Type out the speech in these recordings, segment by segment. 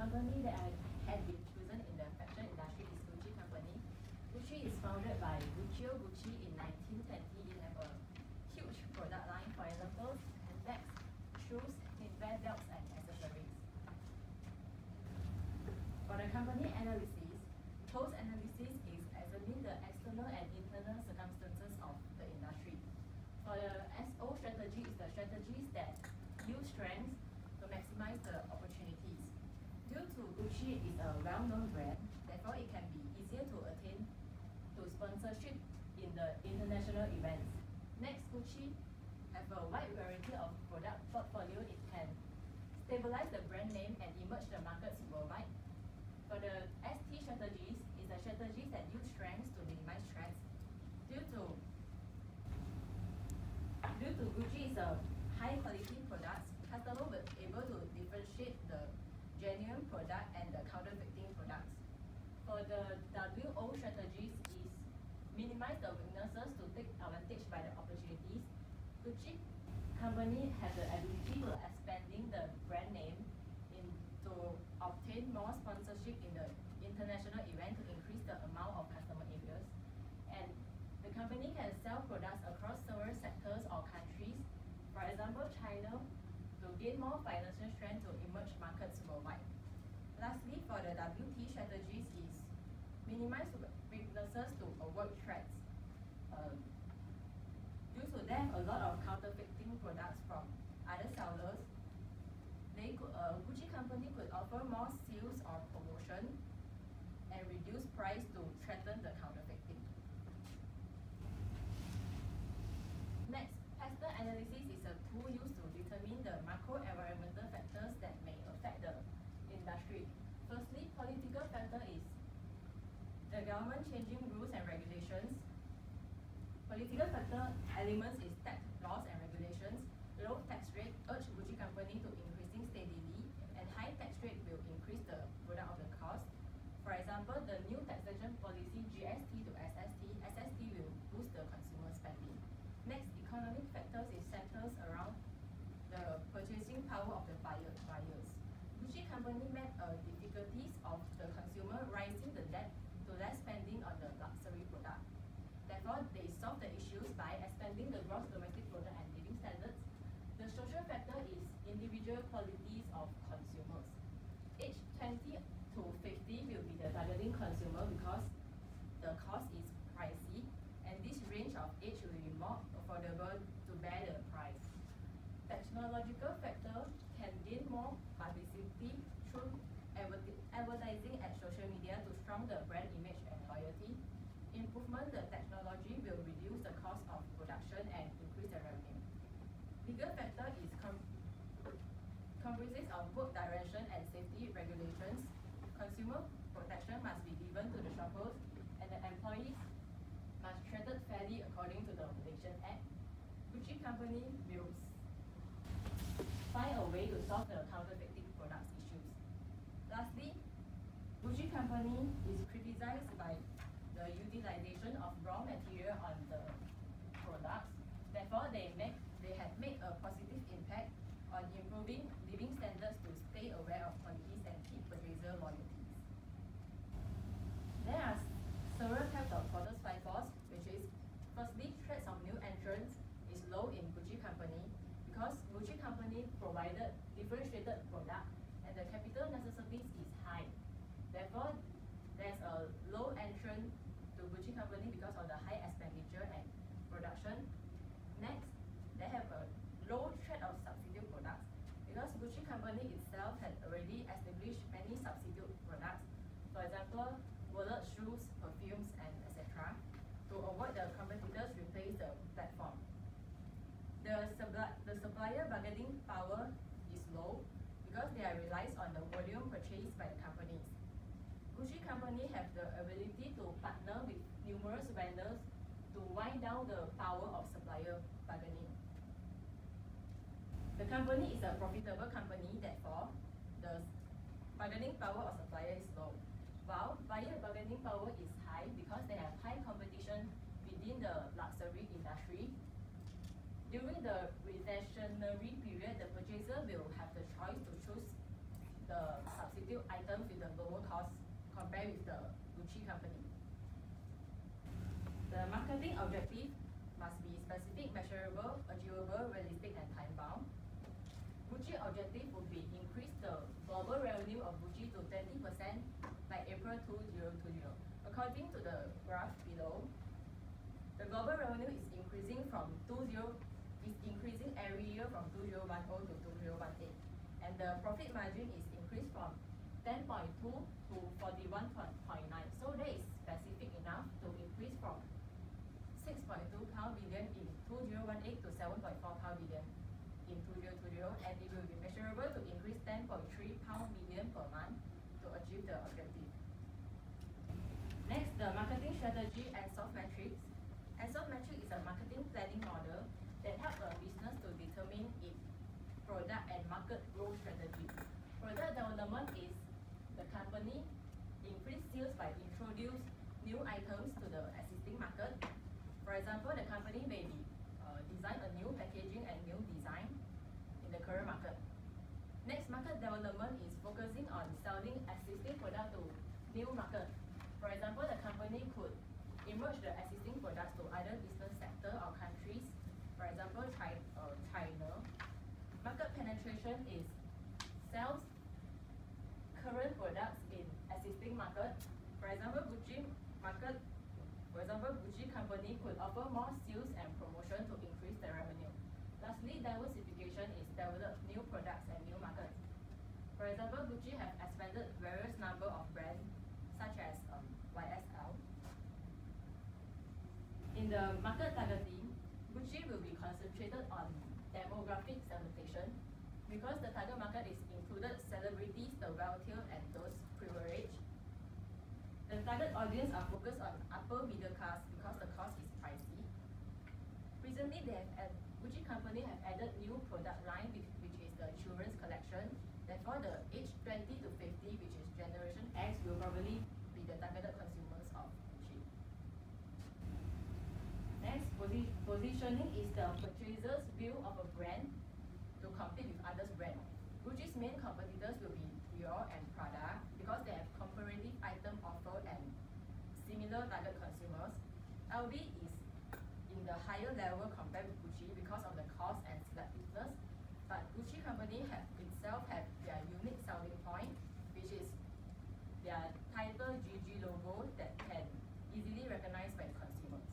company that had been chosen in the fashion industry is Gucci company. Gucci is founded by Lucio Gucci in 1920. It have a huge product line, for example, handbags, shoes, knitwear, belts, and accessories. For the company analysis, post-analysis is examining the external and internal circumstances of the industry. For the SO strategy is the strategies that use strengths to maximize the opportunities. Due to Gucci is a well-known brand, therefore it can be easier to attain to sponsorship in the international events. Next, Gucci have a wide variety of product portfolio. It can stabilize the brand name and emerge the markets worldwide. For the ST strategies, is the strategies that use strengths to minimize threats. Due to Gucci is a high quality products, customer will be able to differentiate the genuine product and the counterfeiting products. For the WO strategies is minimize the weaknesses to take advantage by the opportunities. Gucci company has the ability to expanding the brand name to obtain more sponsorship in the international event to increase the amount of customer areas. And the company can sell products across several sectors or countries. For example, China, to gain more financial strength to emerge markets worldwide. Lastly, for the WT strategies is minimize weaknesses to avoid threats. Due to them, a lot of counterfeiting products from other sellers, Gucci company could offer more sales or promotion and reduce price to threaten the counterfeiting. Next, factor analysis is a tool used to determine the macro-environmental factors that may affect the industry. Firstly, political factor is the government changing rules and regulations. Political factor elements is tax laws and regulations. Low tax rate urge Gucci company to increasing steadily, and high tax rate will increase the product of the cost. For example, the new taxation policy GST to SST will boost the consumer spending. Next, economic factors is centers around the purchasing power of the buyers. Gucci company met difficulties of the consumer rising the debt to less spending on the luxury product. Therefore, they solve the issues by expanding the gross domestic product and living standards. The social factor is individual qualities of consumers. Age 20 to 50 will be the targeting consumer because the cost is pricey, and this range of age will be more affordable to bear the price. Technological factor can gain more publicity through advertising and social media to strengthen the brand image and loyalty. Improvement the technology will reduce the cost of production and increase the revenue. Legal factor is comprises of work direction and safety regulations. Consumer protection must be given to the shoppers, and the employees must treated fairly according to the Malaysian Act. Gucci company will find a way to solve the counterfeiting products issues. Lastly, Gucci company is criticized by the utilization of raw material on the products. Therefore, they have made a positive impact on improving living standards to stay aware of qualities and keep purchaser loyalties. There are several types of quarter spy force, which is firstly, threats of new entrants is low in Gucci company because Gucci company provided differentiated product and the capital necessities is high. Therefore, there's a low entrant to Gucci company because of the high expenditure and production. Next, they have a low threat of substitute products because Gucci company itself had already established many substitute products, for example, wallet, shoes, perfumes, and etc. to avoid the competitors replace the platform. The supplier bargaining power is low because they are relies on the volume purchased by the companies. Gucci company have the ability to partner with numerous vendors to wind down the power of supplier bargaining. The company is a profitable company, therefore, the bargaining power of supplier is low, while buyer bargaining power is high because they have high competition within the luxury industry. During the recessionary period, the purchaser will have the choice to choose the substitute substitute items with a lower cost compared with the Gucci company. The marketing objective must be specific, measurable, achievable, realistic, and time-bound. Gucci objective would be increase the global revenue of Gucci to 20% by April 2020. According to the graph below, the global revenue is increasing every year from 2010 to 2018, and the profit margin is increased from 10.2 to 41.9. So that is specific enough to increase from 6.2 pound billion in 2018 to 7.4 pound billion in 2020, and it will be measurable to increase 10.3 pound billion per month to achieve the objective. Next, the marketing strategy and soft metrics. And soft metric is a marketing planning model that helps a business to determine its product and market growth strategy. Product development is the company increase sales by introduce new items to the existing market. For example, the company may be design a new packaging and new design in the current market. Next, market development is focusing on selling existing product to new market. For example, the company could emerge the existing products to other business sector or countries. For example, China. Market penetration is sells current products in existing market. For example, Gucci company could offer more sales and promotion to increase their revenue. Lastly, diversification is develop new products and new markets. For example, Gucci have expanded various number of brands such as YSL. In the market targeting, Gucci will be concentrated on demographic segmentation because the target market is included celebrities, the wealthier, and those privileged. The target audience are focused on upper middle class because the cost is pricey. Recently, Gucci company have added new product line which is the children's collection. Therefore, the age 20 to 50, which is Generation X, will probably be the targeted consumers of Gucci. Next, positioning is the purchaser's view of a brand to compete with others' brands. Gucci's main competitors will be Dior and Prada because they have comparative item offer and similar target consumers. LV is in the higher level compared with Gucci because of the cost and selectiveness, but Gucci company itself have their unique selling point, which is their title GG logo that can easily recognized by consumers.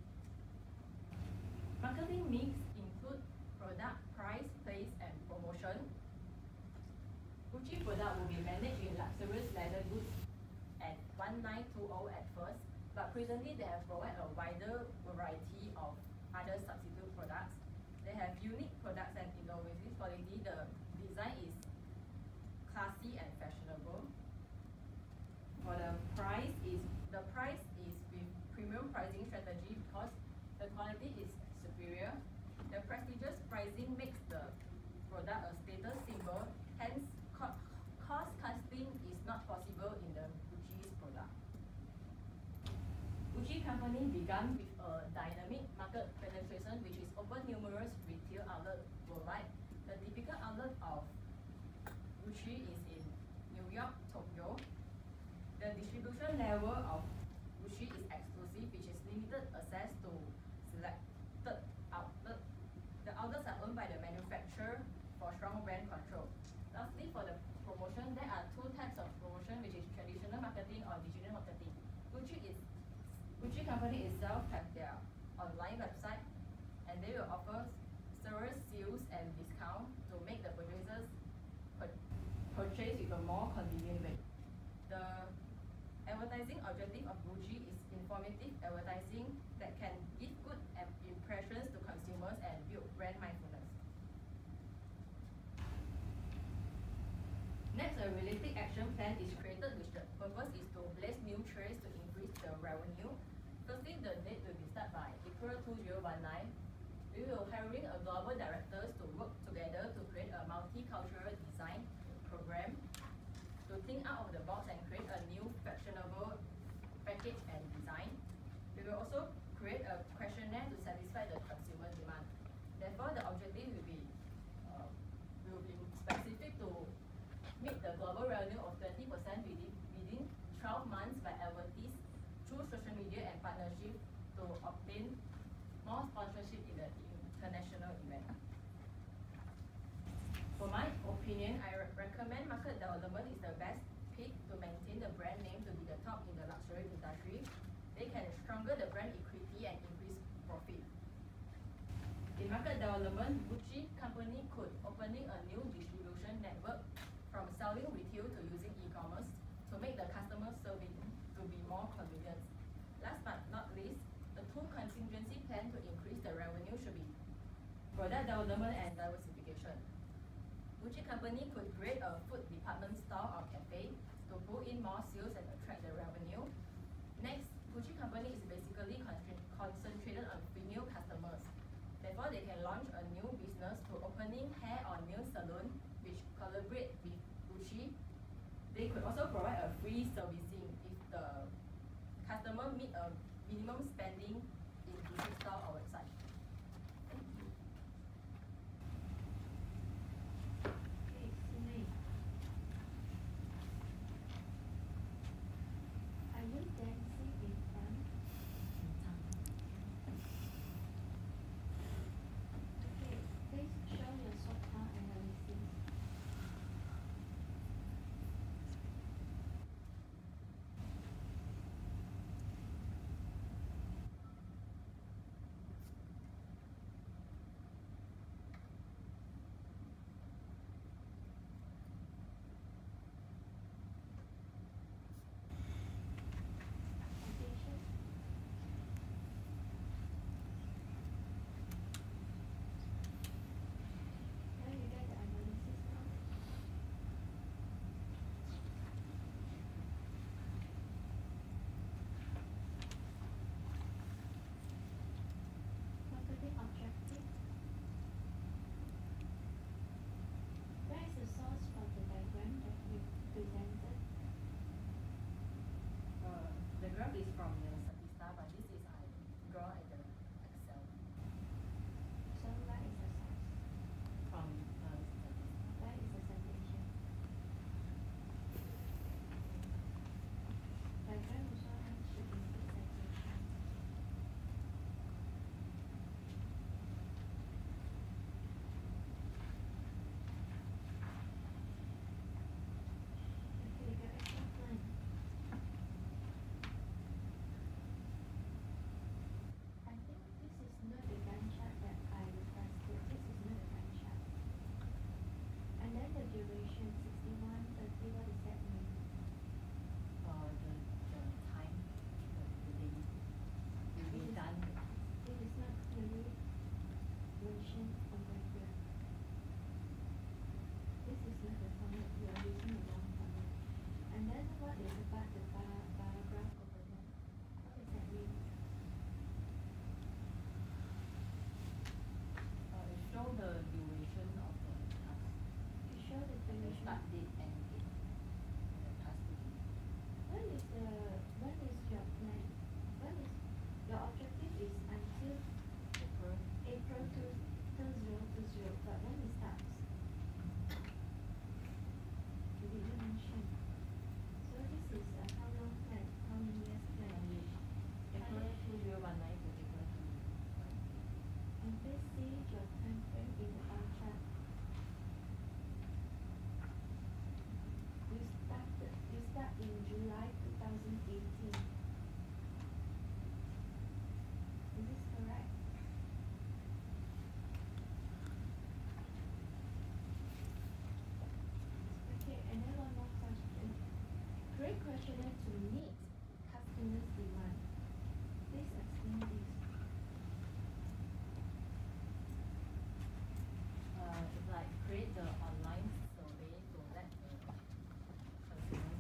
Marketing mix include product, price, place, and promotion. Gucci product will be managed in luxurious leather goods at 1920 at first, but presently they have provided a wider variety of other substitute products. They have unique products and innovative quality. The design is classy and fashionable. For the price is with premium pricing strategy because the quality is superior. The prestigious pricing makes the product a status symbol, hence cost cutting is not possible in the Gucci's product. Gucci company began with a dynamic market penetration which is open numerous retail outlets worldwide. The typical outlet of Gucci is in New York, Tokyo. The distribution level of Gucci is exclusive, which is limited access to selected outlets. The outlets are owned by the manufacturer for strong brand control. Lastly, for the promotion, there are two types of promotion, which is traditional marketing or digital marketing. Gucci company itself have their online website, and they will offer several sales and discount to make the purchasers purchase with a more convenient way. The advertising objective of Gucci is informative advertising that can give good impressions to consumers and build brand mindfulness. Next, a realistic action plan is created which the purpose is to place new trails to increase the revenue. Firstly, the date will be start by April 2019. We will hiring a global directors to work together to create a multicultural design program, to think out of the box and create a new fashionable package and design. We will also create a questionnaire to satisfy the consumer demand. Therefore, the objective will be specific to meet the global revenue of 20% within 12 months by advertising through social media and partnership to obtain more sponsorship in the international event. For my opinion, I recommend market development is the best pick to maintain the brand name to be the top in the luxury industry. They can stronger the brand equity and increase profit. In market development, Gucci company could opening a new distribution network from selling retail to using e-commerce to make the customer serving to be more convenient. Last but not least, the two contingency plan to increase the revenue should be product development and diversification. Gucci company could create a food department store or cafe to pull in more sales and attract the revenue. Next, Gucci company is basically concentrated on female customers. Therefore, they can launch a new business to opening hair or nail salon which collaborate with Gucci. They could also provide a free servicing if the customer meet a minimum spending in Gucci store or website. Thank you. Okay, Simei. Are you dancing in front? Okay, please show your SWOT analysis. Citation. Now you get the analysis now. Marketing objective. Where is the source for the diagram that you presented? The graph is from the Statista, but this is I draw at the Excel So where is the source? from Statista. Where is the citation? Diagram also has to include citation. Okay, the action plan. I think this is not the Gantt chart that I requested. This is not the Gantt chart. And then the duration, 61, 30, what does that mean? The time, the day will be done. It is not clearly mentioned over here. This is not the format, you are using the wrong format. And then what is about the paragraph over there? What does that mean? It show the duration of the task, To show the and the duration. start date and date, and the task to be. When is your plan? When is your objective is until April. April 2020, but when it starts? You didn't mention. So this is a how long plan? How many years plan? April 2019 to April 2020. And please see your time frame in the bar chart. You start in July 2018. Is this correct? Okay, and then one more question. Create questionnaire to meet customers' demand. Please explain this. It's like create the online survey to let the consumers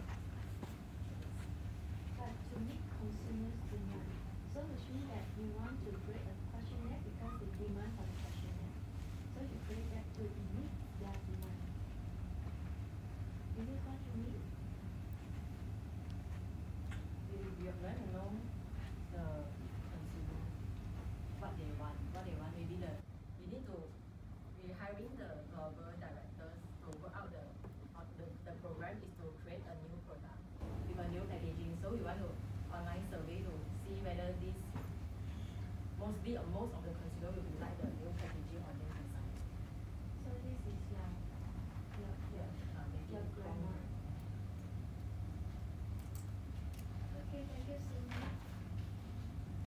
But to meet consumers' demand. So which means that you want to create a questionnaire because the demand for the questionnaire. So you create that to meet their demand. Is this what you mean? we are going to know the consumer what they want. Maybe we need to we hiring the global directors to go out the online survey to see whether this most of the consumer will like the